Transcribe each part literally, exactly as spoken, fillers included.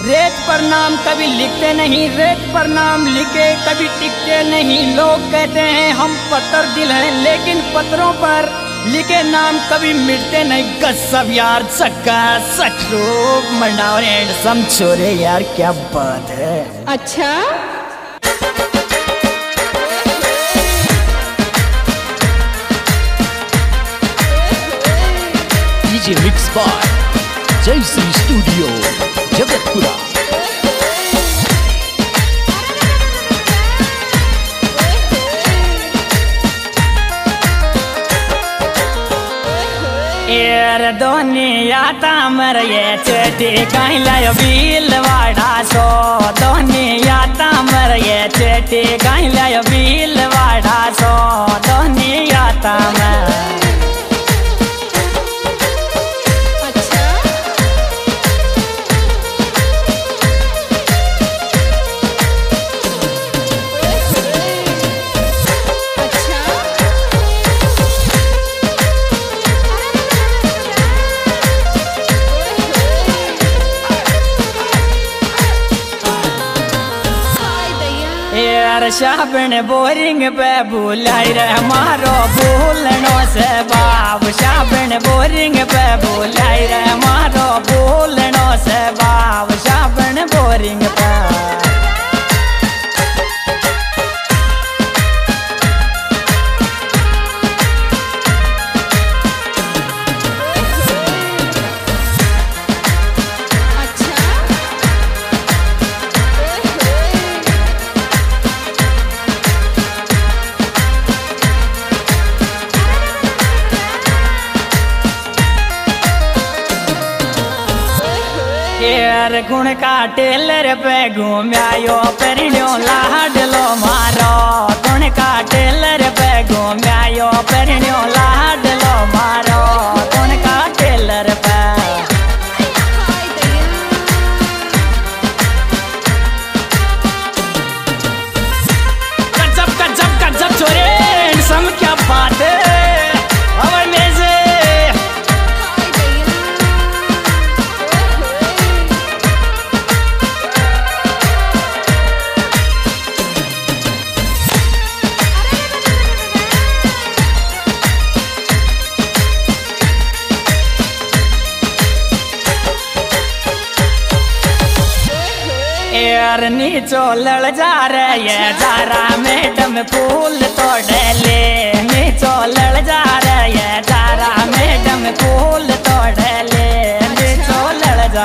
रेत पर नाम कभी लिखते नहीं, रेत पर नाम लिखे कभी टिकते नहीं। लोग कहते हैं हम पत्थर दिल हैं, लेकिन पत्थरों पर लिखे नाम कभी मिटते नहीं। गस्सब यार, सक्का सखरूप मंडावर हैंडसम छोरे यार, क्या बात है। अच्छा डीजे मिक्स बाय जय श्री स्टूडियो जगतपुरा। यार दुनिया तामर ये चेटी कहीं लायो भीलवाड़ा सो। दुनिया तामर ये चेटी कहीं लायो भीलवाड़ा सो। दुनिया तामर शाबन बोरिंग पे भूलाई रे मारो भूलनो से बाब। शाबन बोरिंग पे भूलाई रे मारो भूलनो से बाब। शाबन बोरिंग पे यार गुण का टेलर पे घूम्यायो परिण्यो लाडलो मारो। गुण का टेलर पे घूम्यायो परिण्यो लाडलो मारो। गुण का टेलर पे गजब गजब गजब छोरे हैंडसम, क्या बात है। यार नीचो लड़ जा रहे जारा मैडम फूल तोड़ ले। नीचो लड़ जा रहे जारा मैडम फूल तोड़ ले। नीचो लड़ जा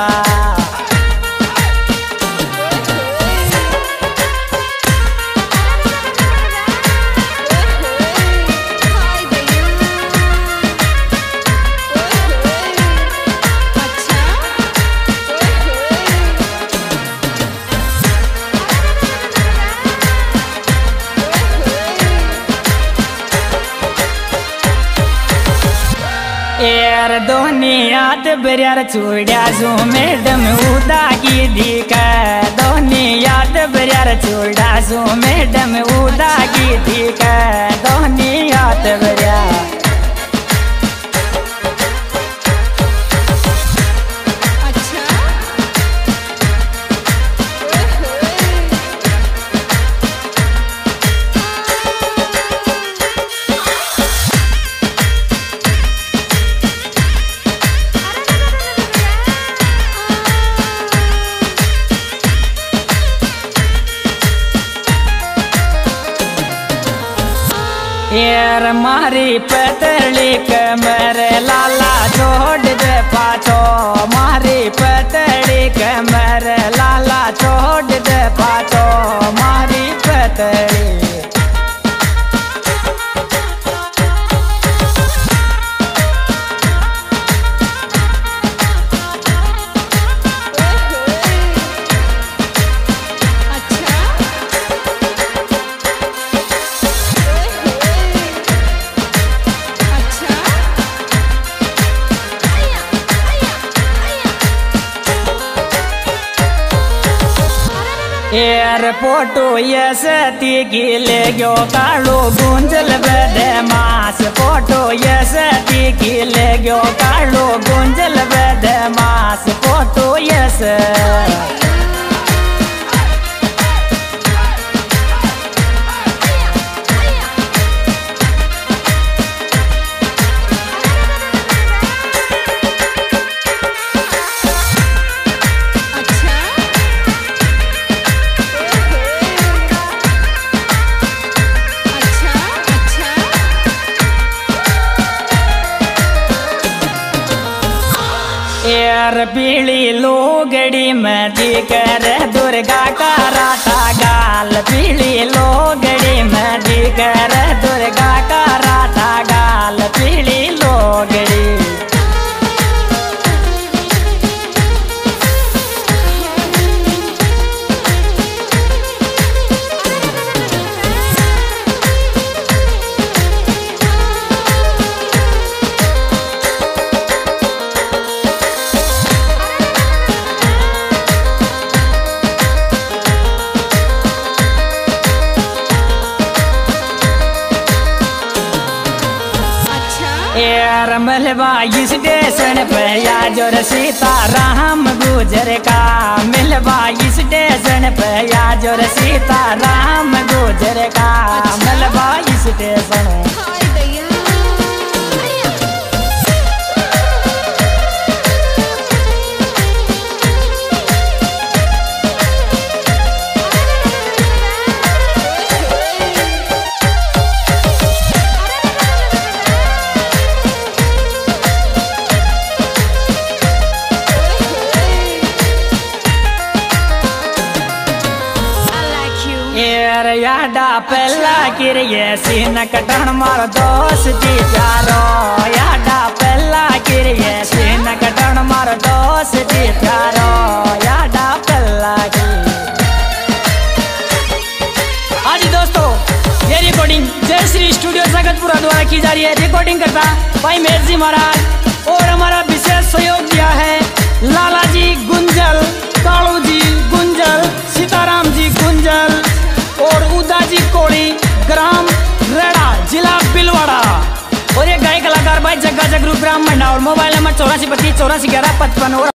यार दुनिया बरियार चूड़िया जो मैडम उदागी दिखा। दुनिया बरियार चूड़ा जो मैडम उदागी दिखा। दुनिया बरिया यार मारी पतली कमर लाला छोड़ दे पाछो। मारी पतली कमर लाला छोड़ दे पाछो। मारी पतली यार फोटो ये सती गिले गयो कालो गुंजल बदे मास। फोटो ये सती गिले गयो कालो गुंजल बदे मास। फोटो ये से और पीली लोगड़ी में दिकर दुर्गा का राता गाल, पीली लोगड़ी में दिकर दुर्गा का राता गाल, पीली लोगड़ी। मिलवा स्टेशन पे या जोर सीता राम गुजर का, मिलवा स्टेशन पे या जोर सीता राम गुजर का, मिलवा स्टेशन। याडा पहला किरिए सीन कटन मार दोस्ती प्यारो, याडा पहला किरिए सीन कटन मार दोस्ती प्यारो, याडा पहला की। आज दोस्तों ये रिकॉर्डिंग जय श्री स्टूडियो जगतपुरा द्वारा की जा रही है। रिकॉर्डिंग करता भाई मेहर जी महाराज और हमारा विशेष सहयोग दिया है लाला जी गुंजल, कालू जी गुंजल, सीताराम जी गुंजल और उदाजी कोड़ी, ग्राम रेड़ा, जिला बिलवाड़ा। और ये गायक कलाकार भाई जग्गा जगरू ग्राम मंडा और मोबाइल नंबर चौरासी बत्तीस चौरासी ग्यारह पचपन।